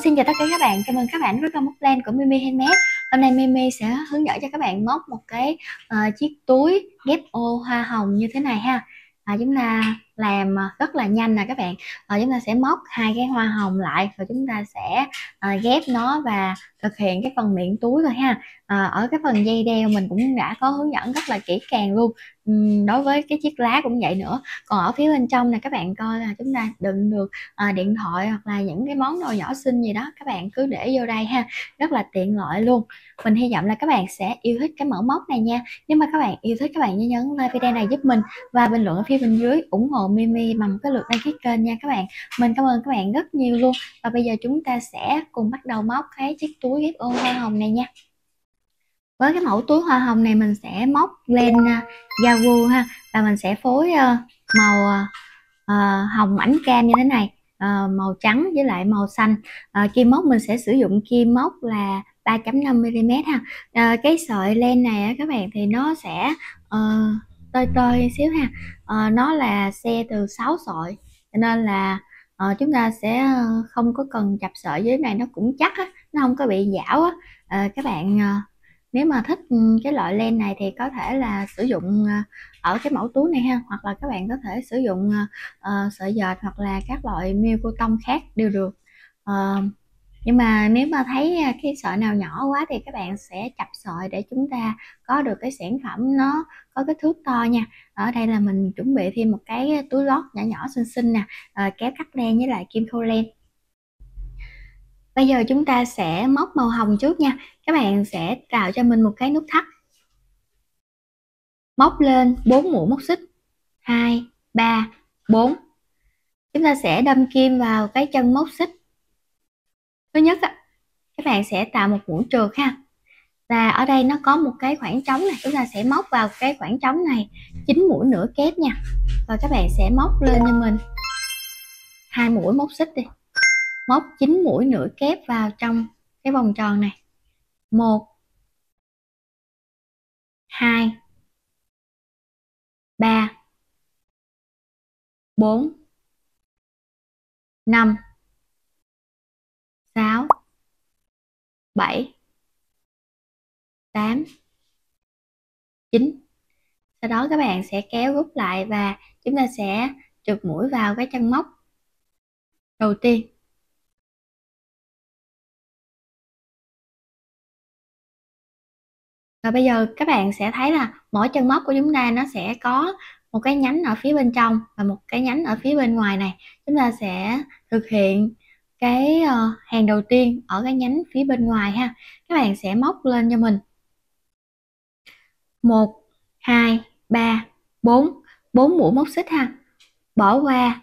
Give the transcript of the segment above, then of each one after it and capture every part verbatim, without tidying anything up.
Xin chào tất cả các bạn, chào mừng các bạn với kênh móc len của Mimi Handmade. Hôm nay Mimi sẽ hướng dẫn cho các bạn móc một cái uh, chiếc túi ghép ô hoa hồng như thế này ha. À, chúng ta làm rất là nhanh nè các bạn. À, chúng ta sẽ móc hai cái hoa hồng lại rồi chúng ta sẽ uh, ghép nó và thực hiện cái phần miệng túi thôi ha. À, ở cái phần dây đeo mình cũng đã có hướng dẫn rất là kỹ càng luôn. Uhm, đối với cái chiếc lá cũng vậy nữa. Còn ở phía bên trong này các bạn coi là chúng ta đựng được À, điện thoại hoặc là những cái món đồ nhỏ xinh gì đó, các bạn cứ để vô đây ha, rất là tiện lợi luôn. Mình hy vọng là các bạn sẽ yêu thích cái mẫu móc này nha. Nếu mà các bạn yêu thích, các bạn nhớ nhấn like video này giúp mình và bình luận ở phía bên dưới ủng hộ Mimi bằng cái lượt đăng ký kênh nha các bạn. Mình cảm ơn các bạn rất nhiều luôn. Và bây giờ chúng ta sẽ cùng bắt đầu móc cái chiếc túi ghép ô hoa hồng này nha. Với cái mẫu túi hoa hồng này mình sẽ móc lên uh, Gagu ha, và mình sẽ phối uh, màu uh, hồng ảnh cam như thế này, uh, màu trắng với lại màu xanh. Uh, kim móc mình sẽ sử dụng kim móc là ba chấm năm mi li mét ha. Uh, cái sợi len này các bạn thì nó sẽ uh, tơi tơi xíu ha. Uh, nó là xe từ sáu sợi cho nên là uh, chúng ta sẽ không có cần chập sợi, dưới này nó cũng chắc á, nó không có bị gião á. Uh, các bạn uh, nếu mà thích cái loại len này thì có thể là sử dụng ở cái mẫu túi này ha, hoặc là các bạn có thể sử dụng uh, sợi dệt hoặc là các loại miêu cô tông khác đều được. Uh, nhưng mà nếu mà thấy cái sợi nào nhỏ quá thì các bạn sẽ chập sợi để chúng ta có được cái sản phẩm nó có cái thước to nha. Ở đây là mình chuẩn bị thêm một cái túi lót nhỏ nhỏ xinh xinh nè, uh, kéo cắt len với lại kim khâu len. Bây giờ chúng ta sẽ móc màu hồng trước nha. Các bạn sẽ cào cho mình một cái nút thắt, móc lên bốn mũi móc xích, hai, ba, bốn. Chúng ta sẽ đâm kim vào cái chân móc xích. Thứ nhất các bạn sẽ tạo một mũi trượt ha. Và ở đây nó có một cái khoảng trống này, chúng ta sẽ móc vào cái khoảng trống này chín mũi nửa kép nha. Và các bạn sẽ móc lên cho mình hai mũi móc xích đi. Móc chín mũi nửa kép vào trong cái vòng tròn này. một, hai, ba, bốn, năm, sáu, bảy, tám, chín. Sau đó các bạn sẽ kéo rút lại và chúng ta sẽ trượt mũi vào cái chân móc đầu tiên. Và bây giờ các bạn sẽ thấy là mỗi chân móc của chúng ta nó sẽ có một cái nhánh ở phía bên trong và một cái nhánh ở phía bên ngoài này. Chúng ta sẽ thực hiện cái uh, hàng đầu tiên ở cái nhánh phía bên ngoài ha. Các bạn sẽ móc lên cho mình một, hai, ba, bốn, bốn mũi móc xích ha. Bỏ qua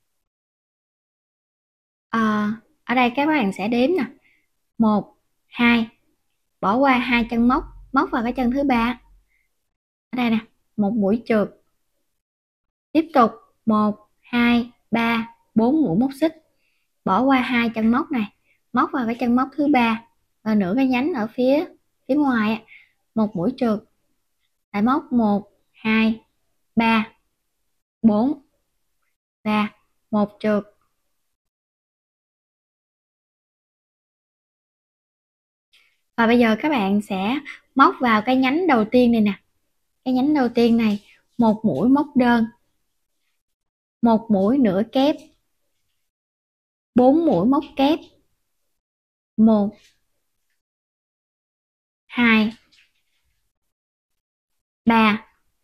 à, ở đây các bạn sẽ đếm nè, một, hai, bỏ qua hai chân móc, móc vào cái chân thứ ba. Ở đây nè, một mũi trượt. Tiếp tục một, hai, ba, bốn mũi móc xích, bỏ qua hai chân móc này, móc vào cái chân móc thứ ba và nửa cái nhánh ở phía phía ngoài, một mũi trượt, lại móc một, hai, ba, bốn và một trượt. Và bây giờ các bạn sẽ móc vào cái nhánh đầu tiên này nè. Cái nhánh đầu tiên này, một mũi móc đơn, một mũi nửa kép, bốn mũi móc kép, một, hai, ba,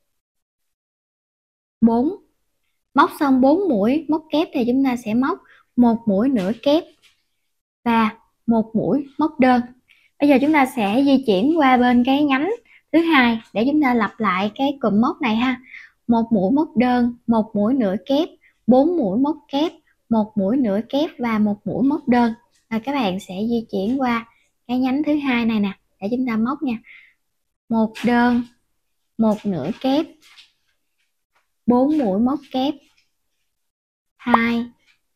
bốn. Móc xong bốn mũi móc kép thì chúng ta sẽ móc một mũi nửa kép và một mũi móc đơn. Bây giờ chúng ta sẽ di chuyển qua bên cái nhánh thứ hai để chúng ta lặp lại cái cụm móc này ha. Một mũi móc đơn, một mũi nửa kép, bốn mũi móc kép, một mũi nửa kép và một mũi móc đơn. Và các bạn sẽ di chuyển qua cái nhánh thứ hai này nè để chúng ta móc nha. Một đơn, một nửa kép, bốn mũi móc kép, hai,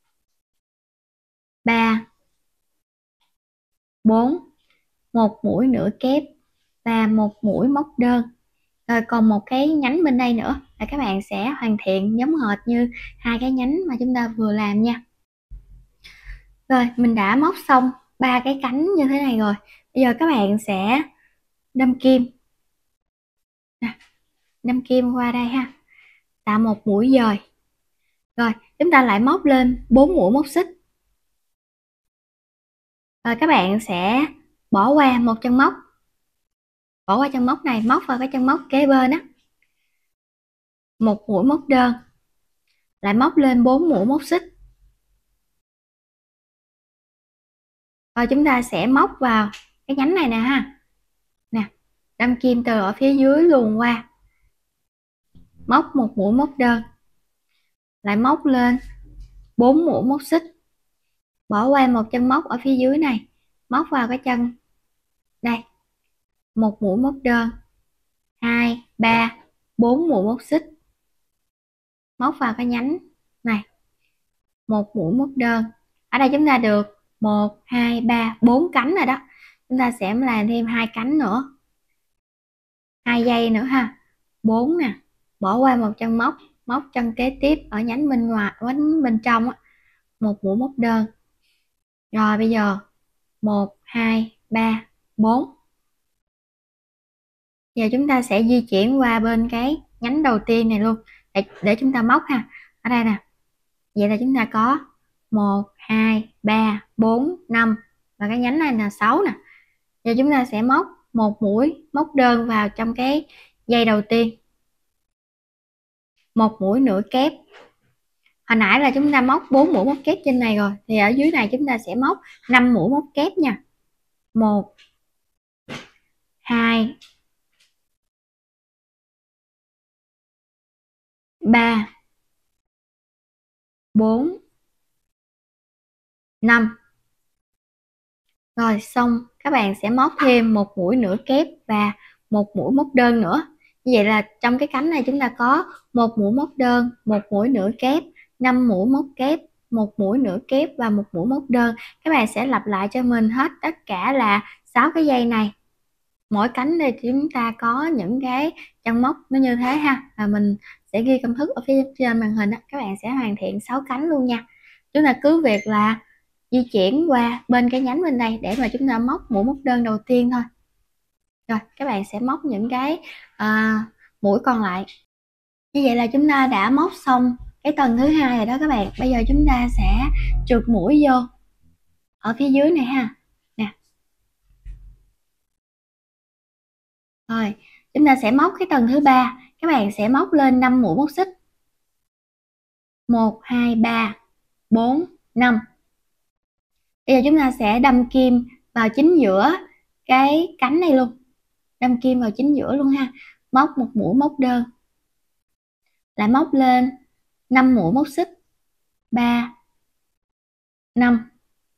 ba, bốn, một mũi nửa kép và một mũi móc đơn. Rồi còn một cái nhánh bên đây nữa là các bạn sẽ hoàn thiện giống hệt như hai cái nhánh mà chúng ta vừa làm nha. Rồi, mình đã móc xong ba cái cánh như thế này rồi. Bây giờ các bạn sẽ đâm kim. Nè, đâm kim qua đây ha. Tạo một mũi dời. Rồi, chúng ta lại móc lên bốn mũi móc xích. Rồi các bạn sẽ bỏ qua một chân móc. Bỏ qua chân móc này, móc vào cái chân móc kế bên á. Một mũi móc đơn. Lại móc lên bốn mũi móc xích. Rồi chúng ta sẽ móc vào cái nhánh này nè ha. Nè, đâm kim từ ở phía dưới luồn qua. Móc một mũi móc đơn. Lại móc lên bốn mũi móc xích. Bỏ qua một chân móc ở phía dưới này, móc vào cái chân đây. Một mũi móc đơn, hai, ba, bốn mũi móc xích. Móc vào cái nhánh này. Một mũi móc đơn. Ở đây chúng ta được một, hai, ba, bốn cánh rồi đó. Chúng ta sẽ làm thêm hai cánh nữa. Hai dây nữa ha. bốn nè. Bỏ qua một chân móc, móc chân kế tiếp ở nhánh bên ngoài, nhánh bên trong á. Một mũi móc đơn. Rồi bây giờ một, hai, ba, bốn. Giờ chúng ta sẽ di chuyển qua bên cái nhánh đầu tiên này luôn để, để chúng ta móc ha. Ở đây nè. Vậy là chúng ta có một, hai, ba, bốn, năm và cái nhánh này là sáu nè. Giờ chúng ta sẽ móc một mũi móc đơn vào trong cái dây đầu tiên. Một mũi nửa kép. Hồi nãy là chúng ta móc bốn mũi móc kép trên này rồi, thì ở dưới này chúng ta sẽ móc năm mũi móc kép nha. một, hai, ba, bốn, năm. Rồi xong các bạn sẽ móc thêm một mũi nửa kép và một mũi móc đơn nữa. Như vậy là trong cái cánh này chúng ta có một mũi móc đơn, một mũi nửa kép, năm mũi móc kép, một mũi nửa kép và một mũi móc đơn. Các bạn sẽ lặp lại cho mình hết tất cả là sáu cái dây này. Mỗi cánh đây chúng ta có những cái chân móc nó như thế ha. Và mình sẽ ghi công thức ở phía trên màn hình đó. Các bạn sẽ hoàn thiện sáu cánh luôn nha. Chúng ta cứ việc là di chuyển qua bên cái nhánh bên đây để mà chúng ta móc mũi móc đơn đầu tiên thôi. Rồi các bạn sẽ móc những cái à, mũi còn lại. Như vậy là chúng ta đã móc xong cái tầng thứ hai rồi đó các bạn. Bây giờ chúng ta sẽ trượt mũi vô ở phía dưới này ha. Nè. Rồi chúng ta sẽ móc cái tầng thứ ba. Các bạn sẽ móc lên năm mũi móc xích. Một, hai, ba, bốn, năm. Bây giờ chúng ta sẽ đâm kim vào chính giữa cái cánh này luôn. Đâm kim vào chính giữa luôn ha. Móc một mũi móc đơn. Lại móc lên năm mũi móc xích. ba, năm.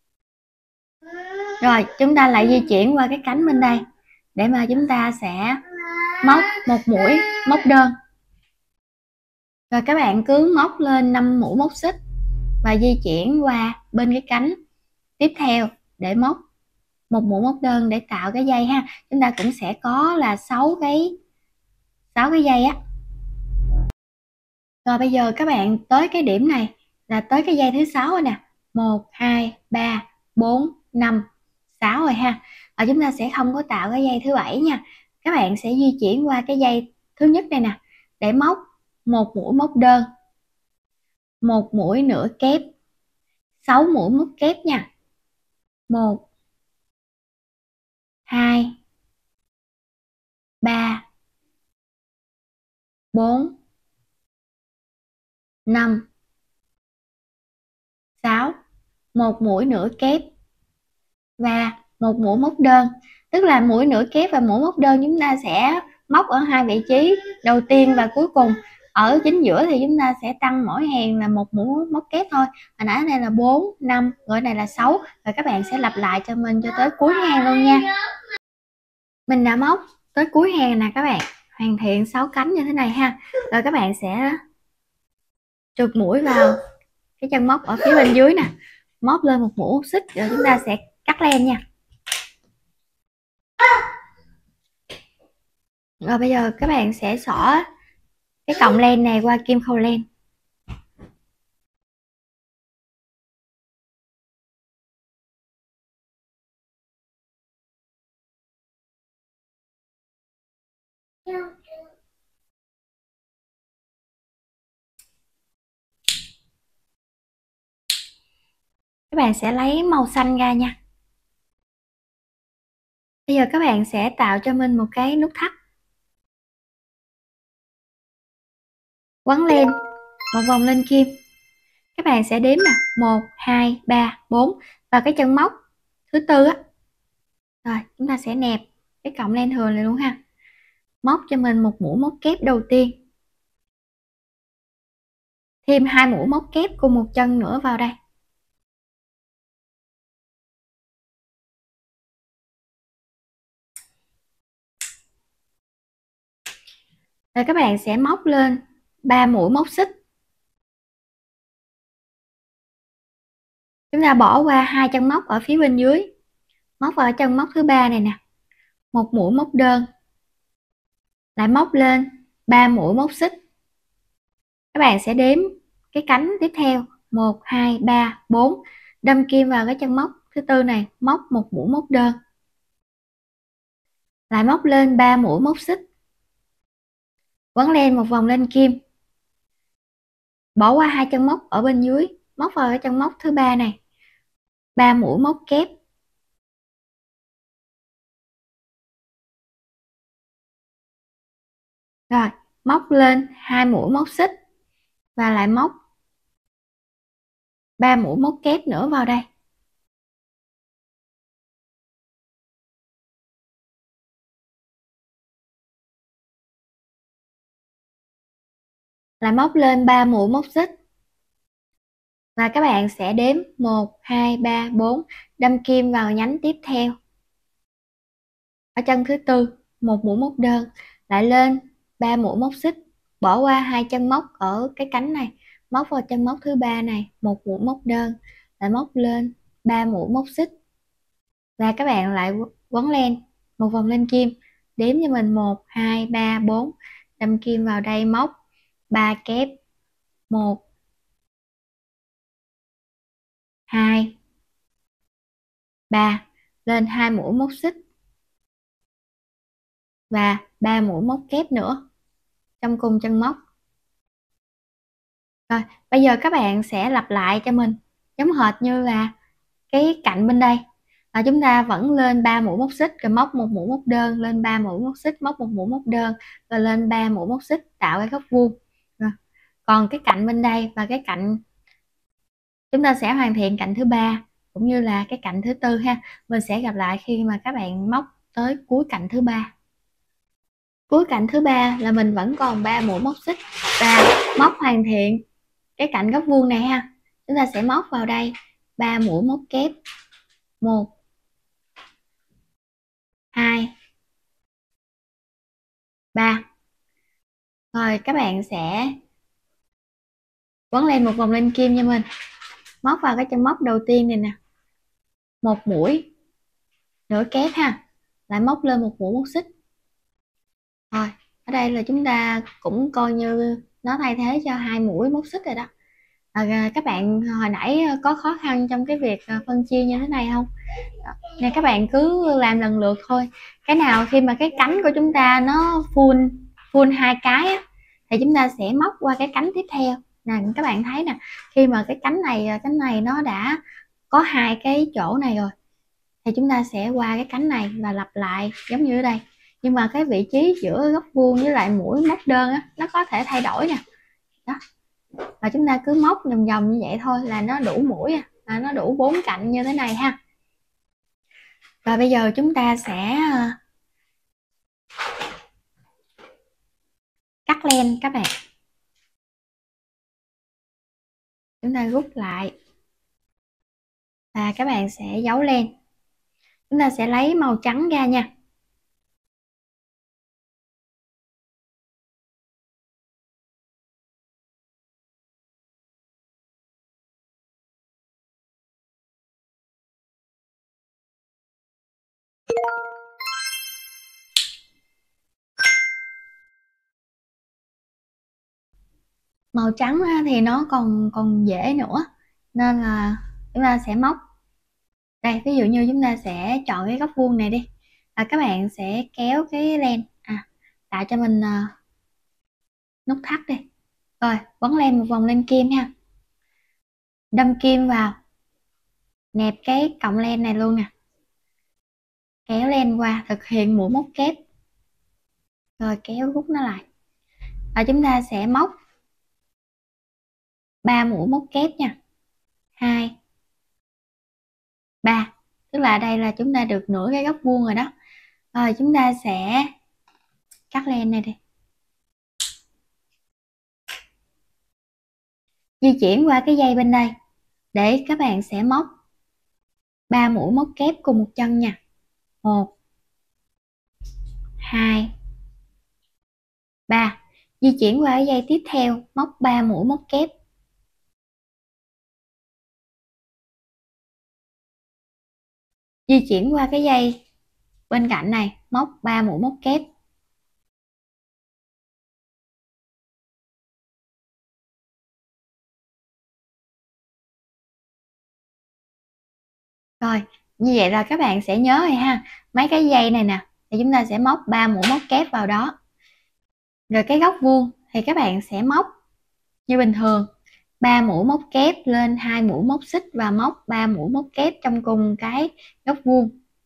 Rồi chúng ta lại di chuyển qua cái cánh bên đây để mà chúng ta sẽ móc một mũi móc đơn. Rồi các bạn cứ móc lên năm mũi móc xích và di chuyển qua bên cái cánh tiếp theo để móc một mũi móc đơn để tạo cái dây ha. Chúng ta cũng sẽ có là sáu cái sáu cái dây á. Rồi bây giờ các bạn tới cái điểm này là tới cái dây thứ sáu rồi nè. một, hai, ba, bốn, năm, sáu rồi ha. Và chúng ta sẽ không có tạo cái dây thứ bảy nha. Các bạn sẽ di chuyển qua cái dây thứ nhất này nè để móc một mũi móc đơn, một mũi nửa kép, sáu mũi móc kép nha. một, hai, ba, bốn, năm, sáu. Một mũi nửa kép và một mũi móc đơn. Tức là mũi nửa kép và mũi móc đơn chúng ta sẽ móc ở hai vị trí đầu tiên và cuối cùng. Ở chính giữa thì chúng ta sẽ tăng mỗi hàng là một mũi móc kép thôi. Hồi nãy đây là bốn, năm, rồi này là sáu. Rồi các bạn sẽ lặp lại cho mình cho tới cuối hàng luôn nha. Mình đã móc tới cuối hàng nè các bạn. Hoàn thiện sáu cánh như thế này ha. Rồi các bạn sẽ trượt mũi vào cái chân móc ở phía bên dưới nè. Móc lên một mũi móc xích rồi chúng ta sẽ cắt len nha. Rồi bây giờ các bạn sẽ xỏ cái cọng len này qua kim khâu len. Các bạn sẽ lấy màu xanh ra nha. Bây giờ các bạn sẽ tạo cho mình một cái nút thắt, quấn len một vòng lên kim. Các bạn sẽ đếm nè, một hai ba bốn và cái chân móc thứ tư á. Rồi chúng ta sẽ nẹp cái cọng len thừa này luôn ha. Móc cho mình một mũi móc kép đầu tiên, thêm hai mũi móc kép cùng một chân nữa vào đây. Rồi các bạn sẽ móc lên ba mũi móc xích. Chúng ta bỏ qua hai chân móc ở phía bên dưới, móc vào chân móc thứ ba này nè, một mũi móc đơn, lại móc lên ba mũi móc xích. Các bạn sẽ đếm cái cánh tiếp theo, một hai ba bốn, đâm kim vào cái chân móc thứ tư này, móc một mũi móc đơn, lại móc lên ba mũi móc xích, quấn len một vòng lên kim, bỏ qua hai chân móc ở bên dưới, móc vào cái chân móc thứ ba này, ba mũi móc kép, rồi móc lên hai mũi móc xích và lại móc ba mũi móc kép nữa vào đây. Lại móc lên ba mũi móc xích và các bạn sẽ đếm một hai ba bốn, đâm kim vào nhánh tiếp theo ở chân thứ tư, một mũi móc đơn, lại lên ba mũi móc xích, bỏ qua hai chân móc ở cái cánh này, móc vào chân móc thứ ba này, một mũi móc đơn, lại móc lên ba mũi móc xích và các bạn lại quấn len một vòng lên kim, đếm cho mình một hai ba bốn, đâm kim vào đây, móc ba kép, một hai ba, lên hai mũi móc xích và ba mũi móc kép nữa trong cùng chân móc. Rồi bây giờ các bạn sẽ lặp lại cho mình giống hệt như là cái cạnh bên đây, là chúng ta vẫn lên ba mũi móc xích, rồi móc một mũi móc đơn, lên ba mũi móc xích, móc một mũi móc đơn, rồi lên ba mũi móc xích, tạo cái góc vuông. Rồi. Còn cái cạnh bên đây và cái cạnh chúng ta sẽ hoàn thiện cạnh thứ ba cũng như là cái cạnh thứ tư ha. Mình sẽ gặp lại khi mà các bạn móc tới cuối cạnh thứ ba. Cuối cạnh thứ ba là mình vẫn còn ba mũi móc xích và móc hoàn thiện cái cạnh góc vuông này ha. Chúng ta sẽ móc vào đây ba mũi móc kép, một hai ba. Rồi các bạn sẽ quấn lên một vòng lên kim cho mình, móc vào cái chân móc đầu tiên này nè, một mũi nửa kép ha, lại móc lên một mũi móc xích. Rồi ở đây là chúng ta cũng coi như nó thay thế cho hai mũi móc xích rồi đó. À, các bạn hồi nãy có khó khăn trong cái việc phân chia như thế này không? Nè các bạn cứ làm lần lượt thôi. Cái nào khi mà cái cánh của chúng ta nó full full hai cái á, thì chúng ta sẽ móc qua cái cánh tiếp theo. Nè các bạn thấy nè, khi mà cái cánh này cánh này nó đã có hai cái chỗ này rồi thì chúng ta sẽ qua cái cánh này và lặp lại giống như ở đây, nhưng mà cái vị trí giữa góc vuông với lại mũi móc đơn á, nó có thể thay đổi nè đó, và chúng ta cứ móc vòng vòng như vậy thôi là nó đủ mũi à, là nó đủ bốn cạnh như thế này ha. Và bây giờ chúng ta sẽ cắt len các bạn. Chúng ta rút lại và các bạn sẽ giấu len. Chúng ta sẽ lấy màu trắng ra nha. Màu trắng thì nó còn còn dễ nữa, nên là chúng ta sẽ móc đây, ví dụ như chúng ta sẽ chọn cái góc vuông này đi, và các bạn sẽ kéo cái len à, tạo cho mình uh, nút thắt đi. Rồi quấn len một vòng lên kim ha, đâm kim vào, nẹp cái cọng len này luôn nè, kéo len qua, thực hiện mũi móc kép, rồi kéo rút nó lại. Và chúng ta sẽ móc ba mũi móc kép nha, hai, ba, tức là đây là chúng ta được nửa cái góc vuông rồi đó. Rồi chúng ta sẽ cắt len này đi, di chuyển qua cái dây bên đây để các bạn sẽ móc ba mũi móc kép cùng một chân nha. Một, hai, ba. Di chuyển qua cái dây tiếp theo, móc ba mũi móc kép. Di chuyển qua cái dây bên cạnh này, móc ba mũi móc kép. Rồi, như vậy là các bạn sẽ nhớ rồi ha. Mấy cái dây này nè, thì chúng ta sẽ móc ba mũi móc kép vào đó. Rồi cái góc vuông thì các bạn sẽ móc như bình thường, ba mũi móc kép lên hai mũi móc xích và móc ba mũi móc kép trong cùng cái góc vuông.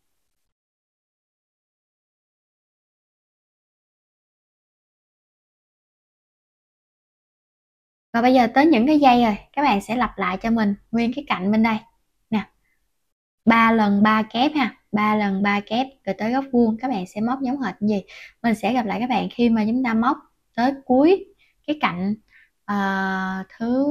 Và bây giờ tới những cái dây rồi, các bạn sẽ lặp lại cho mình nguyên cái cạnh bên đây nè, ba lần ba kép ha, ba lần ba kép, rồi tới góc vuông các bạn sẽ móc giống hệt như gì. Mình sẽ gặp lại các bạn khi mà chúng ta móc tới cuối cái cạnh uh, thứ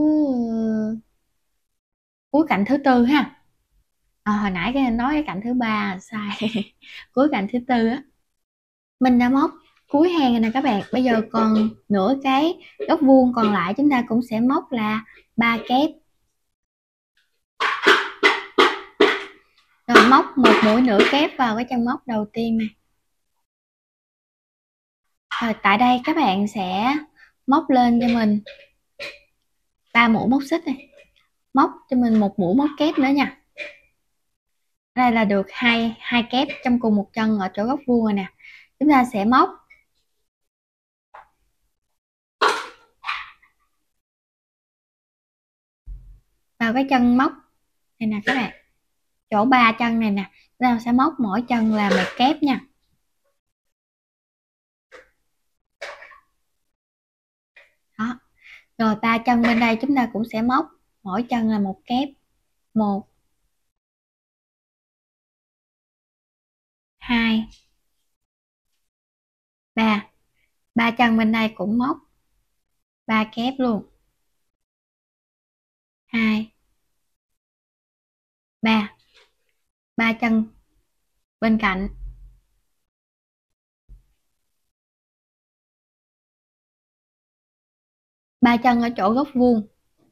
cuối cạnh thứ tư ha. À, hồi nãy cái nói cái cạnh thứ ba sai cuối cạnh thứ tư á. Mình đã móc cuối hàng này nè các bạn, bây giờ còn nửa cái góc vuông còn lại, chúng ta cũng sẽ móc là ba kép. Rồi móc một mũi nửa kép vào cái chân móc đầu tiên này. Rồi tại đây các bạn sẽ móc lên cho mình ba mũi móc xích này, móc cho mình một mũi móc kép nữa nha. Đây là được hai hai kép trong cùng một chân ở chỗ góc vuông rồi nè. Chúng ta sẽ móc vào cái chân móc này nè các bạn, chỗ ba chân này nè, chúng ta sẽ móc mỗi chân là một kép nha. Đó. Rồi ba chân bên đây chúng ta cũng sẽ móc mỗi chân là một kép. Một, hai, ba. Ba chân bên đây cũng móc ba kép luôn. Hai, ba. Ba chân bên cạnh. Ba chân ở chỗ góc vuông.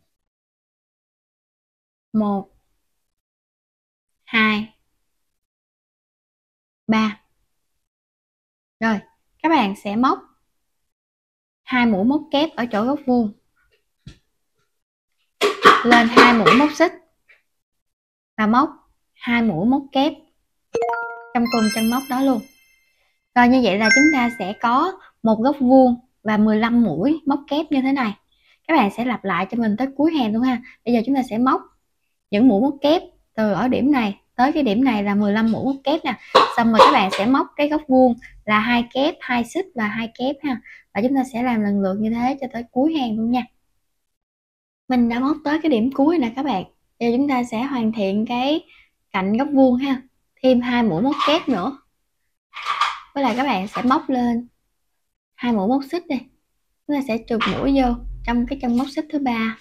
Một, hai, ba. Rồi các bạn sẽ móc hai mũi móc kép ở chỗ góc vuông, lên hai mũi móc xích và móc hai mũi móc kép trong cùng chân móc đó luôn. Rồi như vậy là chúng ta sẽ có một góc vuông và mười lăm mũi móc kép như thế này. Các bạn sẽ lặp lại cho mình tới cuối hàng luôn ha. Bây giờ chúng ta sẽ móc những mũi móc kép từ ở điểm này tới cái điểm này là mười lăm mũi móc kép nè. Xong rồi các bạn sẽ móc cái góc vuông là hai kép, hai xích và hai kép ha. Và chúng ta sẽ làm lần lượt như thế cho tới cuối hàng luôn nha. Mình đã móc tới cái điểm cuối nè các bạn. Giờ chúng ta sẽ hoàn thiện cái cạnh góc vuông ha. Thêm hai mũi móc kép nữa. Với lại các bạn sẽ móc lên hai mũi móc xích đi. Chúng ta sẽ trượt mũi vô trong cái chân móc xích thứ ba.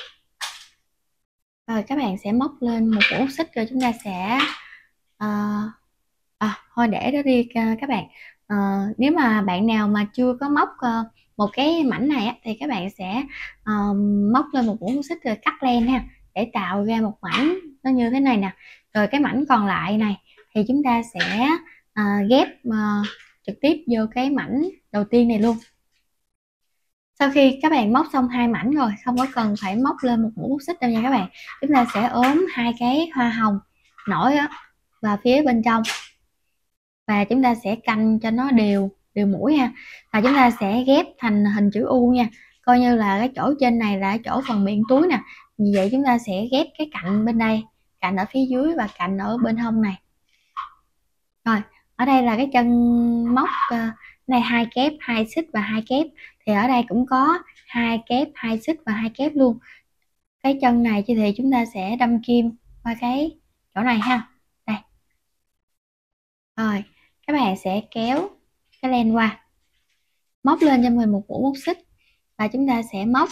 Rồi các bạn sẽ móc lên một mũi móc xích, rồi chúng ta sẽ uh, à, thôi để đó đi các bạn. Uh, nếu mà bạn nào mà chưa có móc uh, một cái mảnh này á, thì các bạn sẽ uh, móc lên một mũi móc xích rồi cắt len ha, để tạo ra một mảnh nó như thế này nè. Rồi cái mảnh còn lại này thì chúng ta sẽ uh, ghép uh, trực tiếp vô cái mảnh đầu tiên này luôn. Sau khi các bạn móc xong hai mảnh rồi, không có cần phải móc lên một mũi móc xích đâu nha các bạn. Chúng ta sẽ ốm hai cái hoa hồng nổi vào phía bên trong và chúng ta sẽ canh cho nó đều đều mũi ha. Và chúng ta sẽ ghép thành hình chữ U nha, coi như là cái chỗ trên này là chỗ phần miệng túi nè. Vì vậy chúng ta sẽ ghép cái cạnh bên đây, cạnh ở phía dưới và cạnh ở bên hông này. Rồi ở đây là cái chân móc uh, này hai kép, hai xích và hai kép, thì ở đây cũng có hai kép, hai xích và hai kép luôn. Cái chân này thì chúng ta sẽ đâm kim qua cái chỗ này ha. Đây. Rồi các bạn sẽ kéo cái len qua, móc lên cho mình một mũi móc xích và chúng ta sẽ móc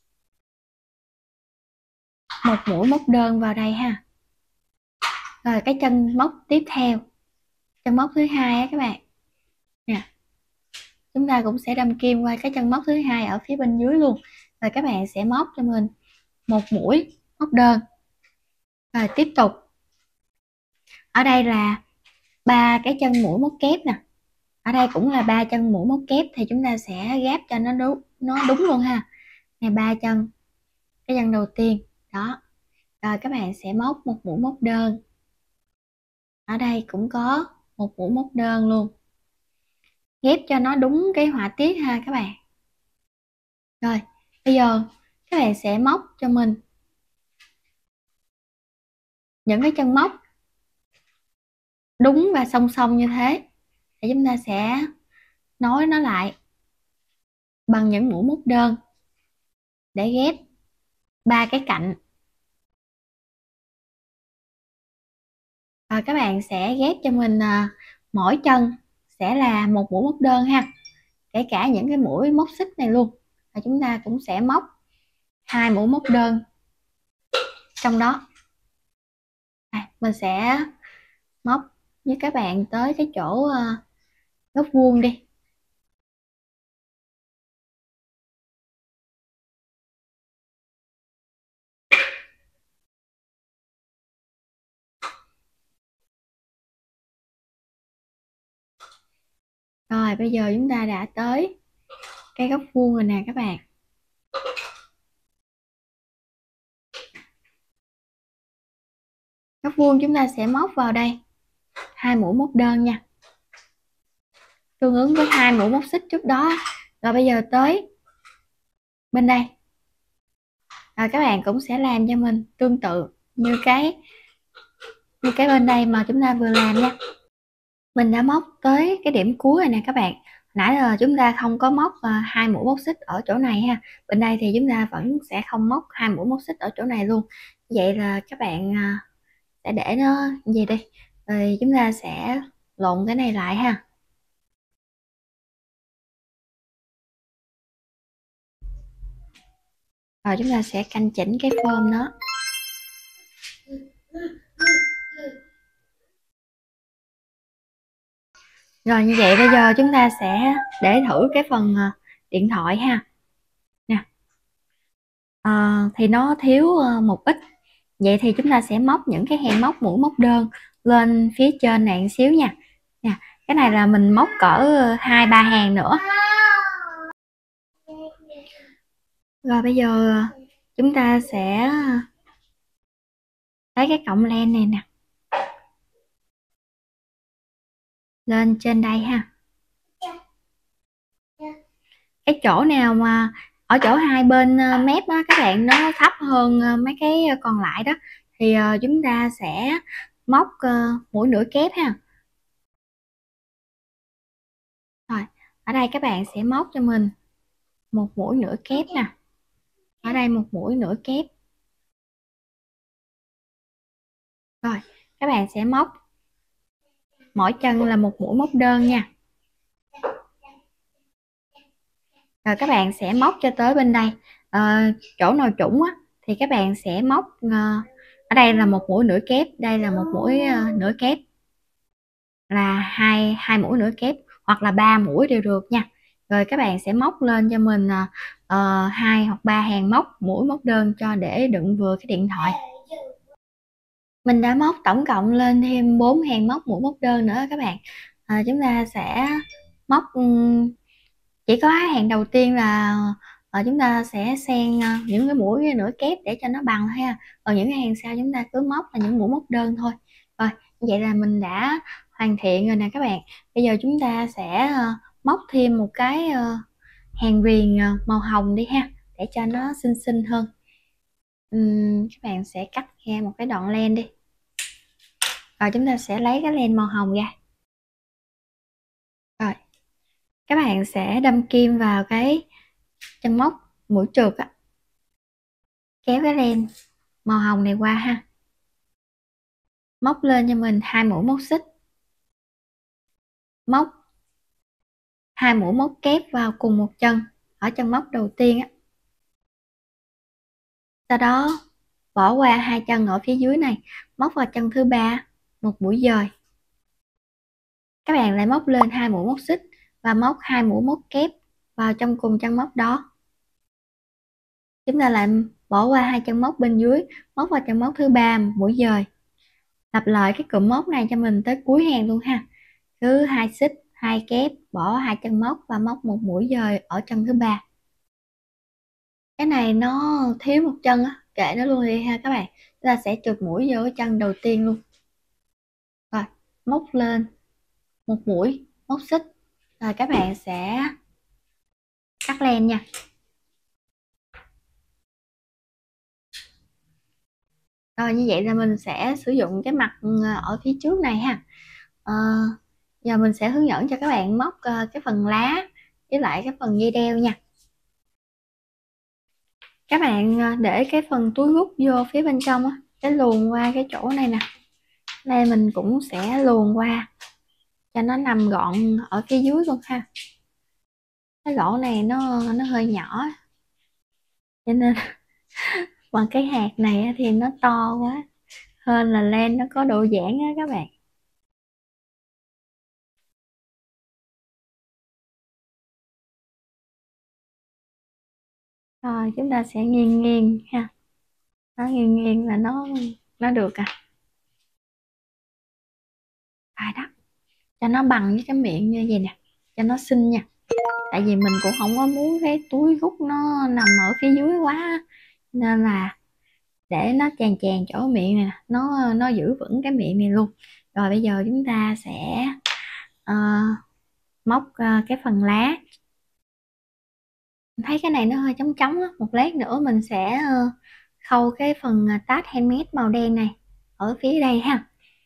một mũi móc đơn vào đây ha. Rồi cái chân móc tiếp theo, chân móc thứ hai á các bạn nè, chúng ta cũng sẽ đâm kim qua cái chân móc thứ hai ở phía bên dưới luôn. Rồi các bạn sẽ móc cho mình một mũi móc đơn. Rồi tiếp tục, ở đây là ba cái chân mũi móc kép nè, ở đây cũng là ba chân mũi móc kép, thì chúng ta sẽ gáp cho nó đúng nó đúng luôn ha. Này ba chân, cái chân đầu tiên đó. Rồi các bạn sẽ móc một mũi móc đơn, ở đây cũng có một mũi móc đơn luôn, ghép cho nó đúng cái họa tiết ha các bạn. Rồi bây giờ các bạn sẽ móc cho mình những cái chân móc đúng và song song như thế, thì chúng ta sẽ nối nó lại bằng những mũi móc đơn để ghép ba cái cạnh. Và các bạn sẽ ghép cho mình à, mỗi chân sẽ là một mũi móc đơn ha, kể cả những cái mũi móc xích này luôn. Và chúng ta cũng sẽ móc hai mũi móc đơn trong đó. À, mình sẽ móc với các bạn tới cái chỗ uh, góc vuông đi. Rồi bây giờ chúng ta đã tới cái góc vuông rồi nè các bạn. Góc vuông chúng ta sẽ móc vào đây hai mũi móc đơn nha, tương ứng với hai mũi móc xích trước đó. Rồi bây giờ tới bên đây, rồi các bạn cũng sẽ làm cho mình tương tự như cái như cái bên đây mà chúng ta vừa làm nha. Mình đã móc tới cái điểm cuối rồi nè các bạn. Nãy giờ chúng ta không có móc uh, hai mũi móc xích ở chỗ này ha, bên đây thì chúng ta vẫn sẽ không móc hai mũi móc xích ở chỗ này luôn. Vậy là các bạn uh, sẽ để nó gì đi, rồi chúng ta sẽ lộn cái này lại ha. Rồi chúng ta sẽ canh chỉnh cái form nó. Rồi như vậy bây giờ chúng ta sẽ để thử cái phần điện thoại ha. Nè. À, thì nó thiếu một ít. Vậy thì chúng ta sẽ móc những cái hàng móc mũi móc đơn lên phía trên này một xíu nha. Nè, cái này là mình móc cỡ hai ba hàng nữa. Rồi bây giờ chúng ta sẽ lấy cái cọng len này nè lên trên đây ha. Cái chỗ nào mà ở chỗ hai bên mép á, các bạn nó thấp hơn mấy cái còn lại đó, thì chúng ta sẽ móc mũi nửa kép ha. Rồi ở đây các bạn sẽ móc cho mình một mũi nửa kép nè, ở đây một mũi nửa kép. Rồi các bạn sẽ móc mỗi chân là một mũi móc đơn nha. Rồi các bạn sẽ móc cho tới bên đây, à, chỗ nồi trũng á, thì các bạn sẽ móc uh, ở đây là một mũi nửa kép, đây là một mũi uh, nửa kép, là hai hai mũi nửa kép hoặc là ba mũi đều được nha. Rồi các bạn sẽ móc lên cho mình uh, hai hoặc ba hàng móc mũi móc đơn cho để đựng vừa cái điện thoại. Mình đã móc tổng cộng lên thêm bốn hàng móc mũi móc đơn nữa các bạn. À, chúng ta sẽ móc um, chỉ có hàng đầu tiên là uh, chúng ta sẽ xen uh, những cái mũi nửa kép để cho nó bằng ha. Còn những cái hàng sau chúng ta cứ móc là những mũi móc đơn thôi. Rồi vậy là mình đã hoàn thiện rồi nè các bạn. Bây giờ chúng ta sẽ uh, móc thêm một cái uh, hàng viền uh, màu hồng đi ha, để cho nó xinh xinh hơn. Uhm, các bạn sẽ cắt ra một cái đoạn len đi, rồi chúng ta sẽ lấy cái len màu hồng ra. Rồi các bạn sẽ đâm kim vào cái chân móc mũi trượt á, kéo cái len màu hồng này qua ha, móc lên cho mình hai mũi móc xích, móc hai mũi móc kép vào cùng một chân ở chân móc đầu tiên á, sau đó bỏ qua hai chân ở phía dưới này, móc vào chân thứ ba một mũi dời. Các bạn lại móc lên hai mũi móc xích và móc hai mũi móc kép vào trong cùng chân móc đó. Chúng ta lại bỏ qua hai chân móc bên dưới, móc vào chân móc thứ ba mũi dời. Lặp lại cái cụm móc này cho mình tới cuối hàng luôn ha. Cứ hai xích, hai kép, bỏ hai chân móc và móc một mũi dời ở chân thứ ba. Cái này nó thiếu một chân á, kệ nó luôn đi ha các bạn. Chúng ta sẽ trượt mũi vô cái chân đầu tiên luôn. Rồi, móc lên một mũi móc xích, rồi các bạn sẽ cắt len nha. Rồi như vậy là mình sẽ sử dụng cái mặt ở phía trước này ha. À, giờ mình sẽ hướng dẫn cho các bạn móc cái phần lá với lại cái phần dây đeo nha. Các bạn để cái phần túi hút vô phía bên trong á, cái luồn qua cái chỗ này nè. Đây mình cũng sẽ luồn qua cho nó nằm gọn ở phía dưới luôn ha. Cái lỗ này nó nó hơi nhỏ cho nên bằng cái hạt này thì nó to quá, hơn là len nó có độ giãn á các bạn. Rồi chúng ta sẽ nghiêng nghiêng ha, nó nghiêng nghiêng là nó nó được à. Phải đó, cho nó bằng với cái miệng như vậy nè, cho nó xinh nha. Tại vì mình cũng không có muốn cái túi hút nó nằm ở phía dưới quá, nên là để nó chàn chàn chỗ miệng này, nó nó giữ vững cái miệng này luôn. Rồi bây giờ chúng ta sẽ uh, móc uh, cái phần lá. Mình thấy cái này nó hơi trống trống á, một lát nữa mình sẽ uh, khâu cái phần tag handmade màu đen này ở phía đây ha.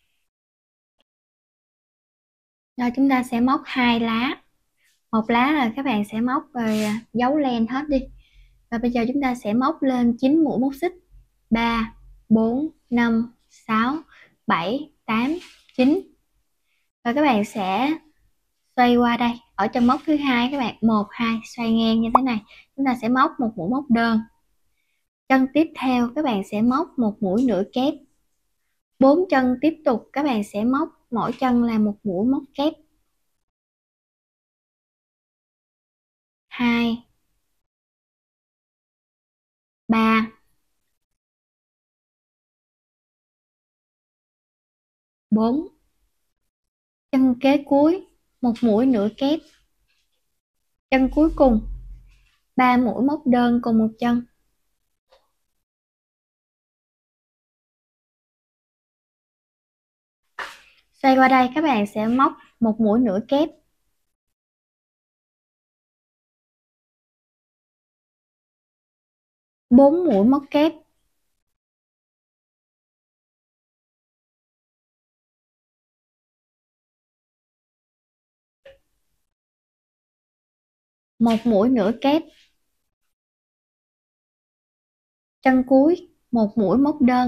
Rồi chúng ta sẽ móc hai lá, một lá là các bạn sẽ móc rồi giấu len hết đi. Và bây giờ chúng ta sẽ móc lên chín mũi móc xích, ba, bốn, năm, sáu, bảy, tám, chín. Và các bạn sẽ xoay qua đây, ở chân móc thứ hai các bạn, một, hai, xoay ngang như thế này. Chúng ta sẽ móc một mũi móc đơn. Chân tiếp theo các bạn sẽ móc một mũi nửa kép. Bốn chân tiếp tục các bạn sẽ móc mỗi chân là một mũi móc kép. Hai, ba, bốn. Chân kế cuối một mũi nửa kép. Chân cuối cùng ba mũi móc đơn cùng một chân. Xoay qua đây các bạn sẽ móc một mũi nửa kép. Bốn mũi móc kép. Một mũi nửa kép. Chân cuối một mũi móc đơn.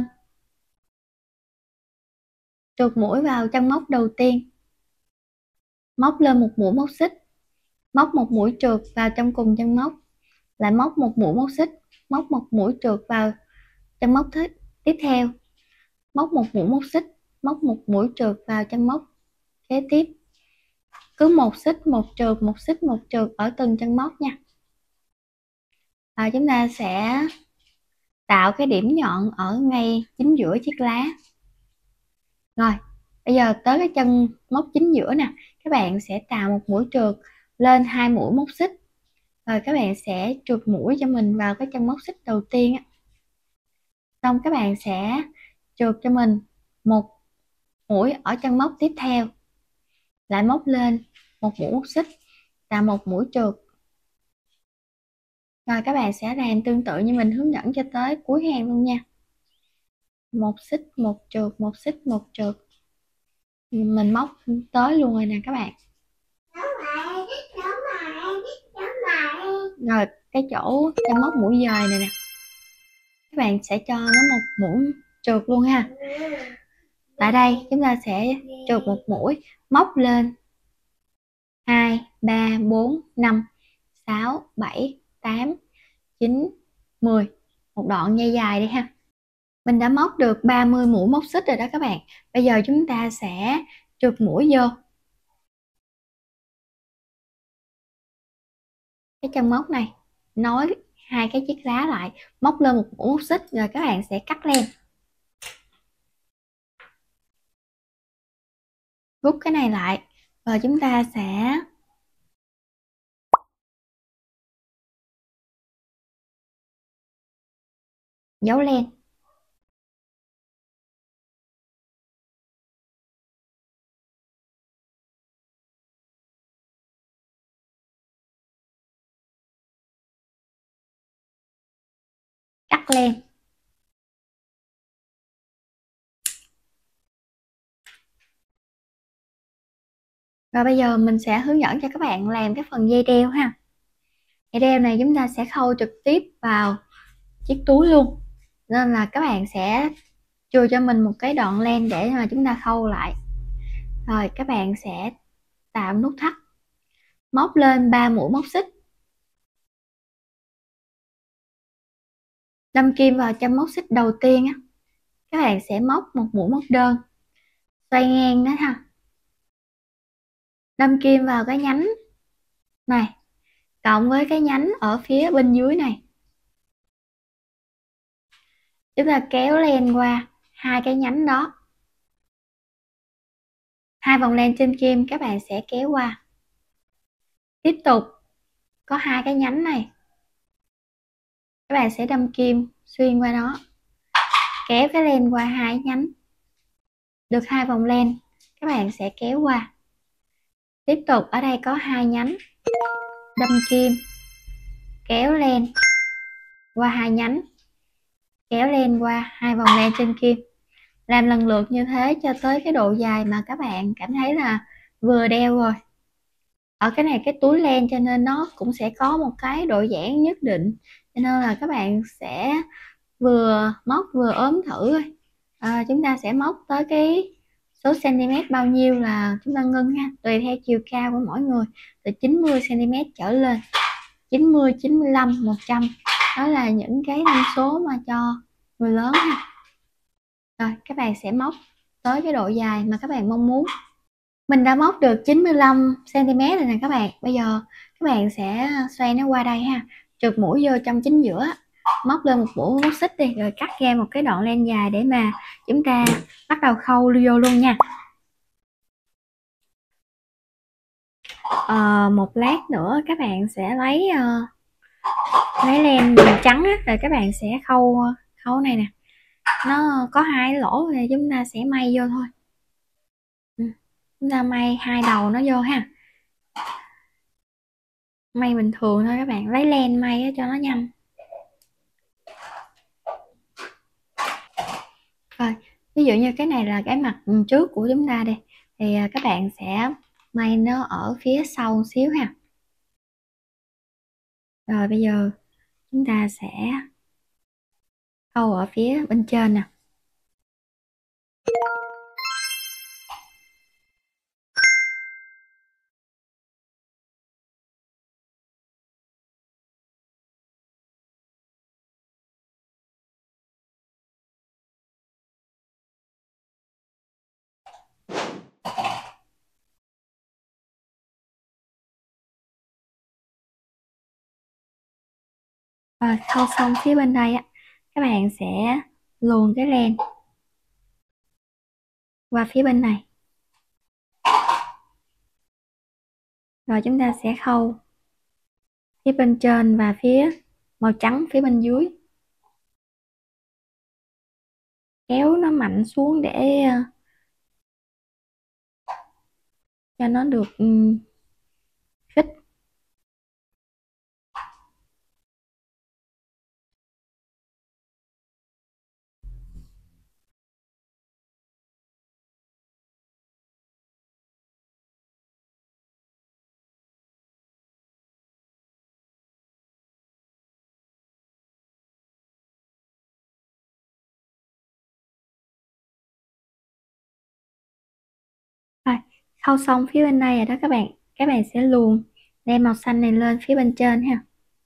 Trượt mũi vào chân móc đầu tiên. Móc lên một mũi móc xích. Móc một mũi trượt vào trong cùng chân móc. Lại móc một mũi móc xích. Móc một mũi trượt vào chân móc tiếp theo. Móc một mũi móc xích. Móc một mũi trượt vào chân móc kế tiếp. Cứ một xích một trượt, một xích một trượt ở từng chân móc nha. Và chúng ta sẽ tạo cái điểm nhọn ở ngay chính giữa chiếc lá. Rồi bây giờ tới cái chân móc chính giữa nè, các bạn sẽ tạo một mũi trượt lên hai mũi móc xích, rồi các bạn sẽ trượt mũi cho mình vào cái chân móc xích đầu tiên á. Xong các bạn sẽ trượt cho mình một mũi ở chân móc tiếp theo, lại móc lên một mũi móc xích, là một mũi trượt. Rồi các bạn sẽ làm tương tự như mình hướng dẫn cho tới cuối hàng luôn nha. Một xích một trượt, một xích một trượt. Mình móc tới luôn rồi nè các bạn. Rồi cái chỗ em móc mũi dời này nè, các bạn sẽ cho nó một mũi trượt luôn ha. Tại đây chúng ta sẽ trượt một mũi, móc lên hai, ba, bốn, năm, sáu, bảy, tám, chín, mười. Một đoạn dây dài đi ha. Mình đã móc được ba mươi mũi móc xích rồi đó các bạn. Bây giờ chúng ta sẽ trượt mũi vô cái chân móc này, nối hai cái chiếc lá lại, móc lên một mũi móc xích, rồi các bạn sẽ cắt len, rút cái này lại, rồi chúng ta sẽ giấu len. Cắt len. Rồi bây giờ mình sẽ hướng dẫn cho các bạn làm cái phần dây đeo ha. Dây đeo này chúng ta sẽ khâu trực tiếp vào chiếc túi luôn, nên là các bạn sẽ chừa cho mình một cái đoạn len để mà chúng ta khâu lại. Rồi các bạn sẽ tạo nút thắt, móc lên ba mũi móc xích, đâm kim vào chân móc xích đầu tiên á, các bạn sẽ móc một mũi móc đơn, xoay ngang đó ha, đâm kim vào cái nhánh này cộng với cái nhánh ở phía bên dưới này, chúng ta kéo len qua hai cái nhánh đó, hai vòng len trên kim các bạn sẽ kéo qua. Tiếp tục có hai cái nhánh này, các bạn sẽ đâm kim xuyên qua nó, kéo cái len qua hai nhánh, được hai vòng len các bạn sẽ kéo qua. Tiếp tục ở đây có hai nhánh, đâm kim, kéo len qua hai nhánh, kéo len qua hai vòng len trên kim. Làm lần lượt như thế cho tới cái độ dài mà các bạn cảm thấy là vừa đeo rồi. Ở cái này cái túi len cho nên nó cũng sẽ có một cái độ giãn nhất định, cho nên là các bạn sẽ vừa móc vừa ốm thử. À, chúng ta sẽ móc tới cái số cm bao nhiêu là chúng ta ngưng ha, tùy theo chiều cao của mỗi người, từ chín mươi cm trở lên, chín mươi, chín mươi lăm, một trăm, đó là những cái thông số mà cho người lớn ha. Rồi các bạn sẽ móc tới cái độ dài mà các bạn mong muốn. Mình đã móc được chín mươi lăm cm rồi nè các bạn. Bây giờ các bạn sẽ xoay nó qua đây ha, trượt mũi vô trong chính giữa, móc lên một mũi móc xích đi, rồi cắt ra một cái đoạn len dài để mà chúng ta bắt đầu khâu vô luôn nha. À, một lát nữa các bạn sẽ lấy uh, lấy len màu trắng á, rồi các bạn sẽ khâu khâu này nè, nó có hai lỗ thì chúng ta sẽ may vô thôi. Ừ. Chúng ta may hai đầu nó vô ha, may bình thường thôi các bạn, lấy len may cho nó nhanh. Rồi ví dụ như cái này là cái mặt trước của chúng ta đây, thì các bạn sẽ may nó ở phía sau xíu ha. Rồi bây giờ chúng ta sẽ khâu ở phía bên trên nè. Rồi khâu xong phía bên đây á, các bạn sẽ luồn cái len qua phía bên này, rồi chúng ta sẽ khâu phía bên trên và phía màu trắng phía bên dưới, kéo nó mạnh xuống để cho nó được um, khít. Khâu xong phía bên đây rồi đó các bạn, các bạn sẽ luồn đem màu xanh này lên phía bên trên ha.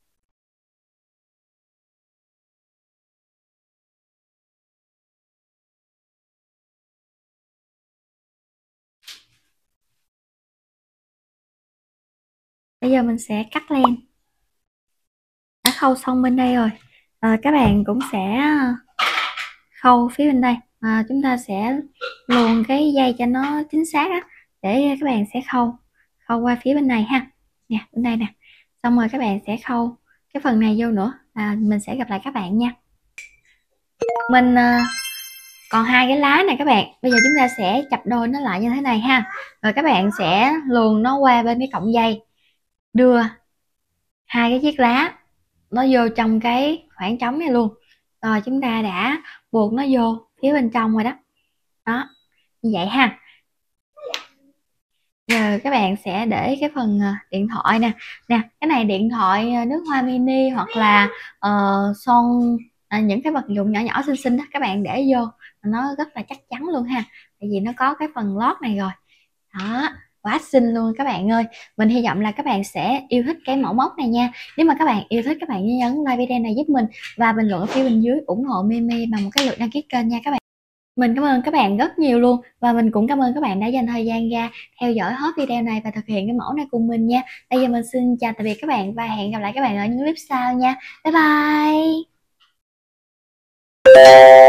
Bây giờ mình sẽ cắt len. Đã khâu xong bên đây rồi, à, các bạn cũng sẽ khâu phía bên đây. À, chúng ta sẽ luồn cái dây cho nó chính xác á, để các bạn sẽ khâu khâu qua phía bên này ha. Nè, bên đây nè. Xong rồi các bạn sẽ khâu cái phần này vô nữa, là mình sẽ gặp lại các bạn nha. Mình uh, còn hai cái lá này các bạn, bây giờ chúng ta sẽ chập đôi nó lại như thế này ha. Rồi các bạn sẽ luồn nó qua bên cái cọng dây, đưa hai cái chiếc lá nó vô trong cái khoảng trống này luôn. Rồi chúng ta đã buộc nó vô phía bên trong rồi đó. Đó, như vậy ha. Giờ các bạn sẽ để cái phần điện thoại nè. Nè, cái này điện thoại nước hoa mini hoặc là uh, son, à, những cái vật dụng nhỏ nhỏ xinh xinh đó, các bạn để vô nó rất là chắc chắn luôn ha, tại vì nó có cái phần lót này rồi. Đó, quá xinh luôn các bạn ơi. Mình hy vọng là các bạn sẽ yêu thích cái mẫu móc này nha. Nếu mà các bạn yêu thích, các bạn nhớ nhấn like video này giúp mình và bình luận ở phía bên dưới ủng hộ Mimi bằng một cái lượt đăng ký kênh nha các bạn. Mình cảm ơn các bạn rất nhiều luôn, và mình cũng cảm ơn các bạn đã dành thời gian ra theo dõi hết video này và thực hiện cái mẫu này cùng mình nha. Bây giờ mình xin chào tạm biệt các bạn và hẹn gặp lại các bạn ở những clip sau nha. Bye bye.